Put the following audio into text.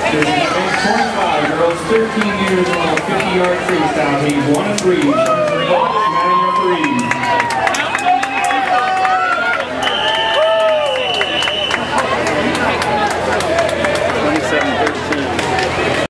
This is age 25, girls 13 years old, 50-yard freestyle. He's 1 of 3. Madden referee.